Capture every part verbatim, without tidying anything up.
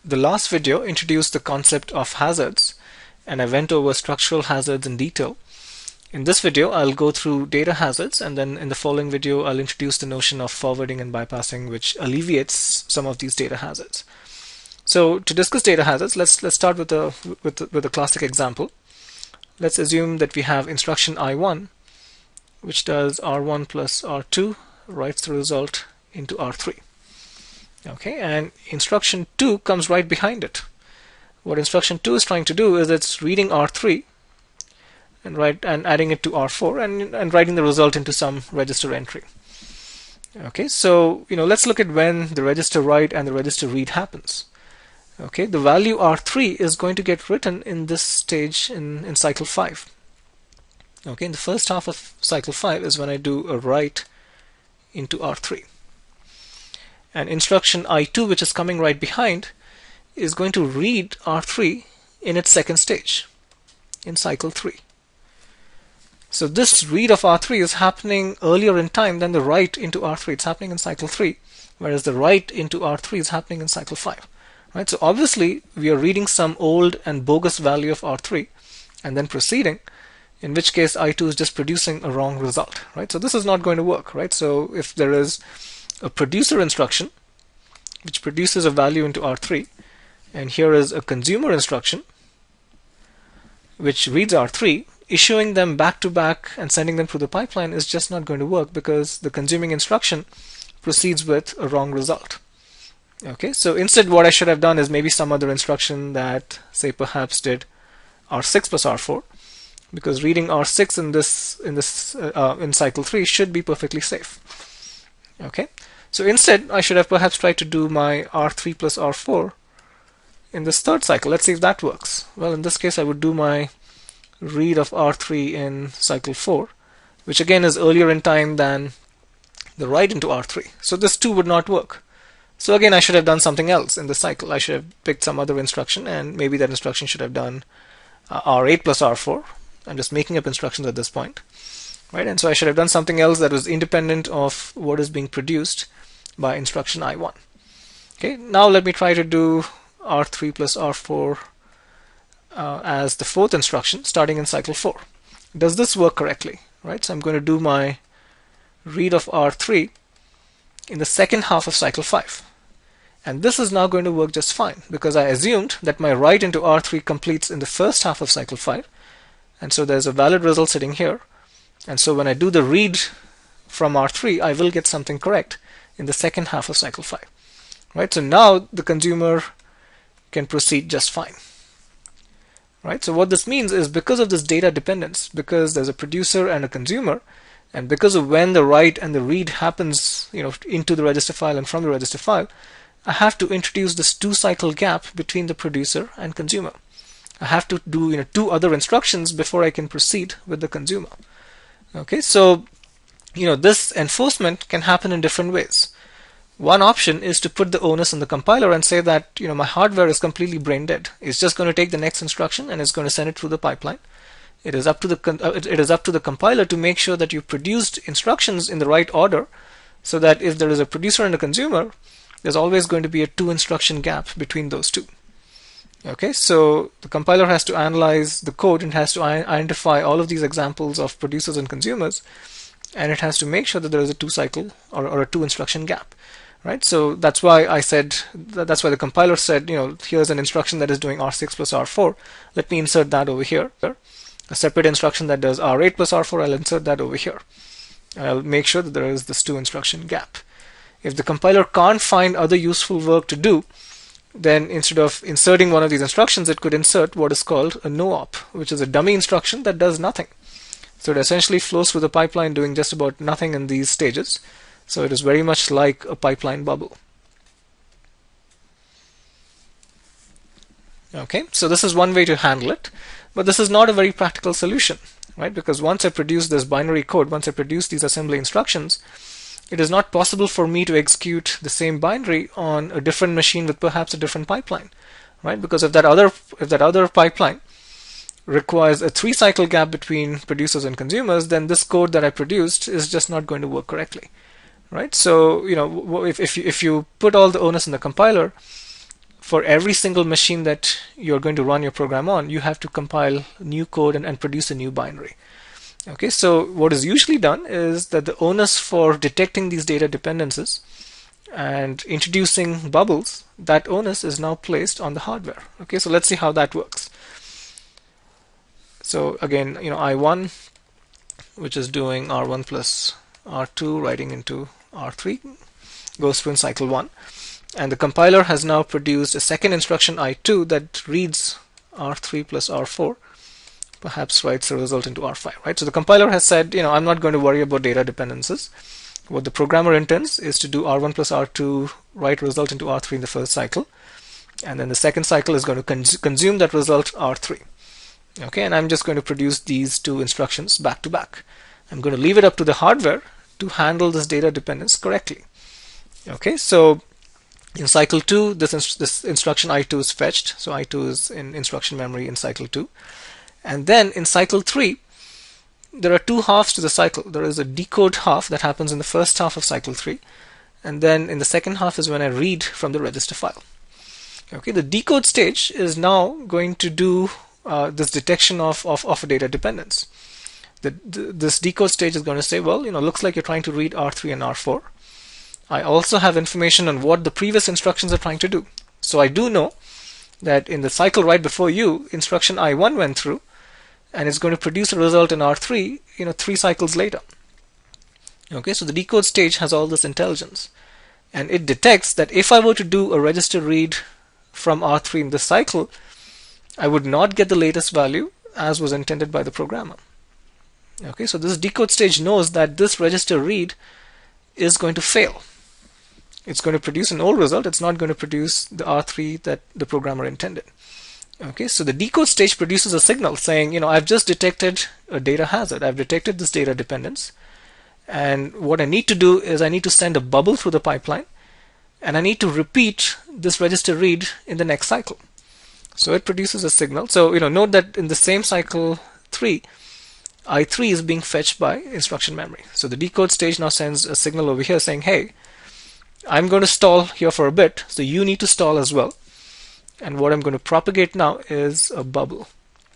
The last video introduced the concept of hazards, and I went over structural hazards in detail. In this video, I'll go through data hazards, and then in the following video, I'll introduce the notion of forwarding and bypassing, which alleviates some of these data hazards. So to discuss data hazards, let's let's start with a with a, with a classic example. Let's assume that we have instruction I one, which does R one plus R two, writes the result into R three. Okay, and instruction two comes right behind it. What instruction two is trying to do is it's reading R three and write and adding it to R four and, and writing the result into some register entry. Okay, so you know let's look at when the register write and the register read happens. Okay, the value R three is going to get written in this stage in, in cycle five. Okay, in the first half of cycle five is when I do a write into R three. And instruction I two, which is coming right behind, is going to read R three in its second stage, in cycle three. So this read of R three is happening earlier in time than the write into R three. It's happening in cycle three, whereas the write into R three is happening in cycle five. Right? So obviously we are reading some old and bogus value of R three and then proceeding, in which case I two is just producing a wrong result. Right? So this is not going to work. Right? So if there is a producer instruction which produces a value into R three, and here is a consumer instruction which reads R three, issuing them back to back and sending them through the pipeline is just not going to work because the consuming instruction proceeds with a wrong result. Okay, so instead what I should have done is maybe some other instruction that, say, perhaps did R six plus R four, because reading R six in this in this uh, in cycle three should be perfectly safe. Okay, so instead I should have perhaps tried to do my R three plus R four in this third cycle. Let's see if that works. Well, in this case I would do my read of R three in cycle four, which again is earlier in time than the write into R three. So this too would not work. So again I should have done something else in the cycle. I should have picked some other instruction, and maybe that instruction should have done uh, R eight plus R four. I'm just making up instructions at this point. Right, and so I should have done something else that was independent of what is being produced by instruction I one. Okay, now let me try to do R three plus R four uh, as the fourth instruction starting in cycle four. Does this work correctly? Right, so I'm going to do my read of R three in the second half of cycle five. And this is now going to work just fine because I assumed that my write into R three completes in the first half of cycle five, and so there's a valid result sitting here. And so when I do the read from R three, I will get something correct in the second half of cycle five. Right? So now the consumer can proceed just fine. Right? So what this means is, because of this data dependence, because there's a producer and a consumer, and because of when the write and the read happens, you know, into the register file and from the register file, I have to introduce this two cycle gap between the producer and consumer. I have to do, you know, two other instructions before I can proceed with the consumer. Okay, so you know this enforcement can happen in different ways. One option is to put the onus on the compiler and say that, you know, my hardware is completely brain dead. It's just going to take the next instruction and it's going to send it through the pipeline. It is up to the uh, it is up to the compiler to make sure that you produced instructions in the right order, so that if there is a producer and a consumer, there's always going to be a two instruction gap between those two. Okay, so the compiler has to analyze the code and has to identify all of these examples of producers and consumers, and it has to make sure that there is a two cycle or, or a two instruction gap. Right, so that's why I said that that's why the compiler said, you know, here's an instruction that is doing R six plus R four. Let me insert that over here. A separate instruction that does R eight plus R four, I'll insert that over here. And I'll make sure that there is this two instruction gap. If the compiler can't find other useful work to do, then instead of inserting one of these instructions, it could insert what is called a no-op, which is a dummy instruction that does nothing. So it essentially flows through the pipeline doing just about nothing in these stages. So it is very much like a pipeline bubble. Okay, so this is one way to handle it, but this is not a very practical solution, right? Because once I produce this binary code, once I produce these assembly instructions, it is not possible for me to execute the same binary on a different machine with perhaps a different pipeline, right? Because if that other if that other pipeline requires a three cycle gap between producers and consumers, then this code that I produced is just not going to work correctly, right? So you know, if if you, if you put all the onus in the compiler for every single machine that you're going to run your program on, you have to compile new code and, and produce a new binary. Okay, so what is usually done is that the onus for detecting these data dependencies and introducing bubbles, that onus is now placed on the hardware. Okay, so let's see how that works. So again, you know, I one, which is doing R one plus R two, writing into R three, goes through in cycle one. And the compiler has now produced a second instruction I two that reads R three plus R four, perhaps writes the result into R five, right? So the compiler has said, you know, I'm not going to worry about data dependencies. What the programmer intends is to do R one plus R two, write result into R three in the first cycle, and then the second cycle is going to cons consume that result R three. Okay, and I'm just going to produce these two instructions back to back. I'm going to leave it up to the hardware to handle this data dependence correctly. Okay, so in cycle two, this, inst this instruction I two is fetched. So I two is in instruction memory in cycle two. And then in cycle three, there are two halves to the cycle. There is a decode half that happens in the first half of cycle three. And then in the second half is when I read from the register file. Okay, the decode stage is now going to do uh, this detection of, of, of a data dependence. The, the, this decode stage is going to say, well, you know, looks like you're trying to read R three and R four. I also have information on what the previous instructions are trying to do. So I do know that in the cycle right before you, instruction I one went through, and it's going to produce a result in R three, you know, three cycles later. Okay, so the decode stage has all this intelligence, and it detects that if I were to do a register read from R three in this cycle, I would not get the latest value as was intended by the programmer. Okay, so this decode stage knows that this register read is going to fail. It's going to produce an old result. It's not going to produce the R three that the programmer intended. Okay, so the decode stage produces a signal saying, you know, I've just detected a data hazard. I've detected this data dependence. And what I need to do is I need to send a bubble through the pipeline, and I need to repeat this register read in the next cycle. So it produces a signal. So, you know, note that in the same cycle three, I three is being fetched by instruction memory. So the decode stage now sends a signal over here saying, hey, I'm going to stall here for a bit, so you need to stall as well. And what I'm going to propagate now is a bubble.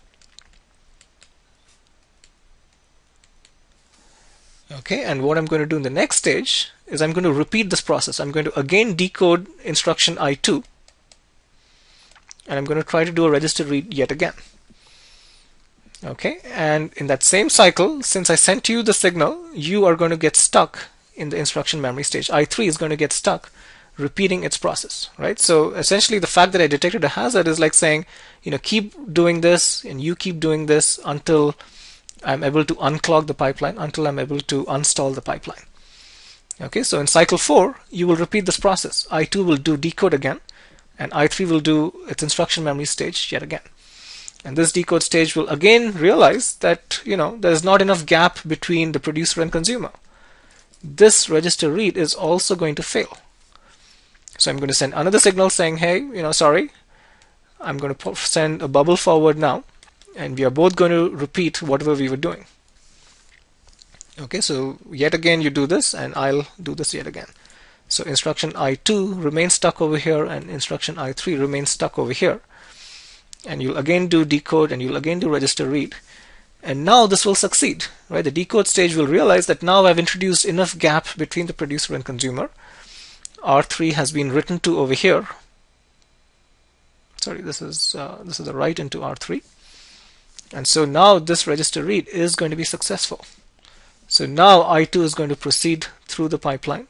Okay, and what I'm going to do in the next stage is I'm going to repeat this process. I'm going to again decode instruction I two, and I'm going to try to do a register read yet again. Okay, and in that same cycle, since I sent you the signal, you are going to get stuck in the instruction memory stage. I three is going to get stuck repeating its process, right? So essentially the fact that I detected a hazard is like saying, you know, keep doing this and you keep doing this until I'm able to unclog the pipeline, until I'm able to unstall the pipeline. Okay, so in cycle four, you will repeat this process. I two will do decode again, and I three will do its instruction memory stage yet again. And this decode stage will again realize that, you know, there's not enough gap between the producer and consumer. This register read is also going to fail. So I'm going to send another signal saying, hey, you know, sorry, I'm going to send a bubble forward now, and we are both going to repeat whatever we were doing. Okay, so yet again you do this, and I'll do this yet again. So instruction I two remains stuck over here, and instruction I three remains stuck over here. And you'll again do decode, and you'll again do register read. And now this will succeed, right? The decode stage will realize that now I've introduced enough gap between the producer and consumer. R three has been written to over here. Sorry, this is uh, this is a write into R three. And so now this register read is going to be successful. So now I two is going to proceed through the pipeline.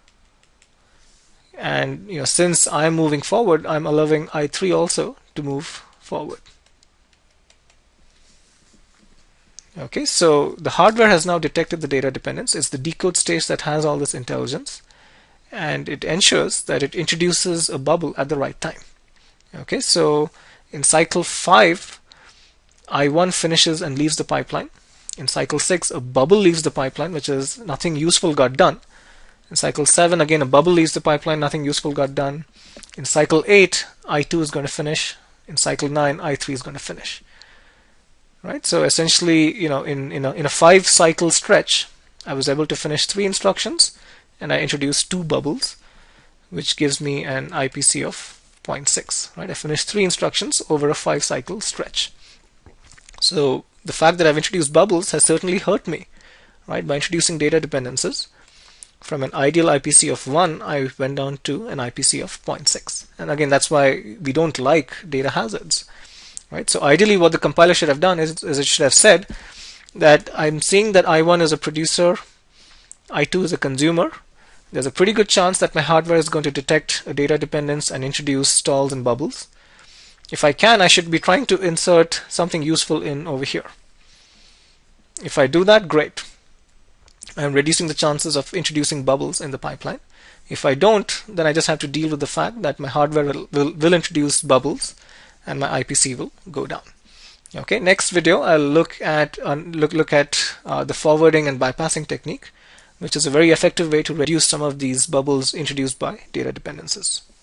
And you know, since I'm moving forward, I'm allowing I three also to move forward. Okay, so the hardware has now detected the data dependence. It's the decode stage that has all this intelligence, and it ensures that it introduces a bubble at the right time. Okay, so in cycle five, I one finishes and leaves the pipeline. In cycle six, a bubble leaves the pipeline, which is nothing useful got done. In cycle seven, again, a bubble leaves the pipeline, nothing useful got done. In cycle eight, I two is going to finish. In cycle nine, I three is going to finish. Right? So essentially, you know, in, in, a, in a five cycle stretch, I was able to finish three instructions, and I introduced two bubbles, which gives me an I P C of zero point six, right? I finished three instructions over a five cycle stretch. So the fact that I've introduced bubbles has certainly hurt me, right? By introducing data dependencies, from an ideal I P C of one, I went down to an I P C of zero point six. And again, that's why we don't like data hazards, right? So ideally what the compiler should have done is, is it should have said that I'm seeing that I one is a producer, I two is a consumer. There's a pretty good chance that my hardware is going to detect a data dependence and introduce stalls and bubbles. If I can, I should be trying to insert something useful in over here. If I do that, great. I'm reducing the chances of introducing bubbles in the pipeline. If I don't, then I just have to deal with the fact that my hardware will, will, will introduce bubbles and my I P C will go down. Okay, next video I'll look at uh, look look at uh, the forwarding and bypassing technique, which is a very effective way to reduce some of these bubbles introduced by data dependencies.